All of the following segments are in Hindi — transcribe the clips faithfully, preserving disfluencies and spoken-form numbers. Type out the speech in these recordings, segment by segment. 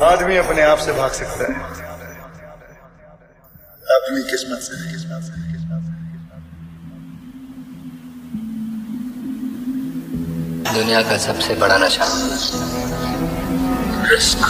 आदमी अपने आप से भाग सकता है, अपनी किस्मत से नहीं। किस्मत से दुनिया का सबसे बड़ा नशा रिस्क।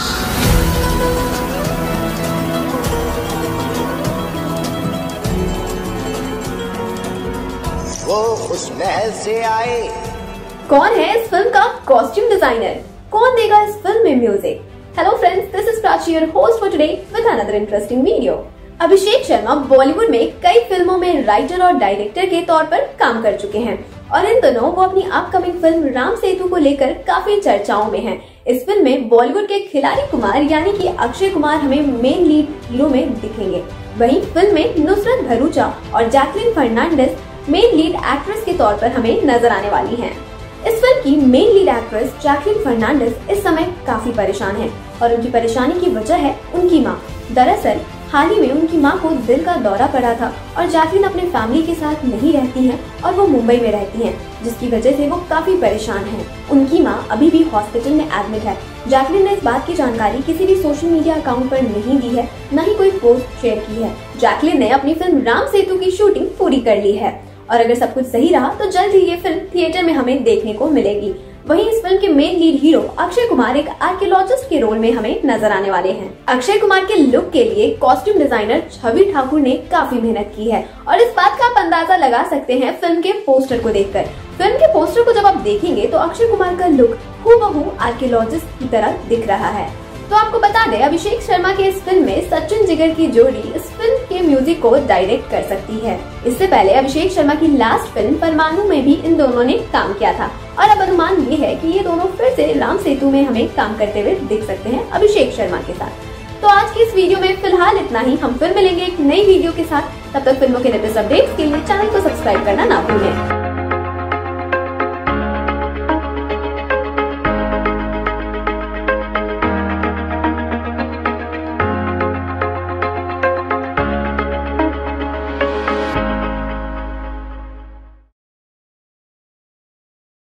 वो उस महल से आए। कौन है इस फिल्म का कॉस्ट्यूम डिजाइनर? कौन देगा इस फिल्म में music? Hello friends, this is Prachi, your host for today with another interesting video. Abhishek Sharma Bollywood में कई फिल्मों में राइटर और डायरेक्टर के तौर पर काम कर चुके हैं और इन दिनों वो अपनी अपकमिंग फिल्म राम सेतु को लेकर काफी चर्चाओं में हैं। इस फिल्म में बॉलीवुड के खिलाड़ी कुमार यानी कि अक्षय कुमार हमें मेन लीड हीरो में दिखेंगे। वहीं फिल्म में नुसरत भरूचा और Jacqueline Fernandez main lead actress के तौर पर हमें नजर आने वाली हैं। इस फिल्म की main lead actress Jacqueline Fernandez इस समय काफी परेशान है और उनकी परेशानी की वजह है उनकी मां। दरअसल हाल ही में उनकी मां को दिल का दौरा पड़ा था और जैकलीन अपने फैमिली के साथ नहीं रहती हैं और वो मुंबई में रहती हैं, जिसकी वजह से वो काफी परेशान हैं। उनकी मां अभी भी हॉस्पिटल में एडमिट है। जैकलीन ने इस बात की जानकारी किसी भी सोशल मीडिया अकाउंट पर नहीं दी है, न ही कोई पोस्ट शेयर की है। जैकलीन ने अपनी फिल्म राम सेतु की शूटिंग पूरी कर ली है और अगर सब कुछ सही रहा तो जल्द ही ये फिल्म थिएटर में हमें देखने को मिलेगी। वहीं इस फिल्म के main lead hero Akshay Kumar एक आर्कियोलॉजिस्ट के रोल में हमें नजर आने वाले हैं। अक्षय कुमार के लुक के लिए कॉस्ट्यूम डिजाइनर छवि ठाकुर ने काफी मेहनत की है और इस बात का आप अंदाजा लगा सकते हैं फिल्म के पोस्टर को देखकर। फिल्म के पोस्टर को जब आप देखेंगे तो अक्षय कुमार का लुक हूबहू आर्कियोलॉजिस्ट की तरह दिख रहा है। तो आपको बता दें, अभिषेक शर्मा के इस फिल्म में सचिन जिगर की जोड़ी इस फिल्म के म्यूजिक को डायरेक्ट कर सकती है। इससे पहले अभिषेक शर्मा की लास्ट फिल्म परमाणु में भी इन दोनों ने काम किया था और अब अनुमान ये है कि ये दोनों फिर से राम सेतु में हमें काम करते हुए दिख सकते हैं अभिषेक शर्मा के साथ। तो आज की इस वीडियो में फिलहाल इतना ही। हम फिर मिलेंगे एक नई वीडियो के साथ। तब तक फिल्मों के लेटेस्ट अपडेट्स के लिए चैनल को सब्सक्राइब करना ना भूलें।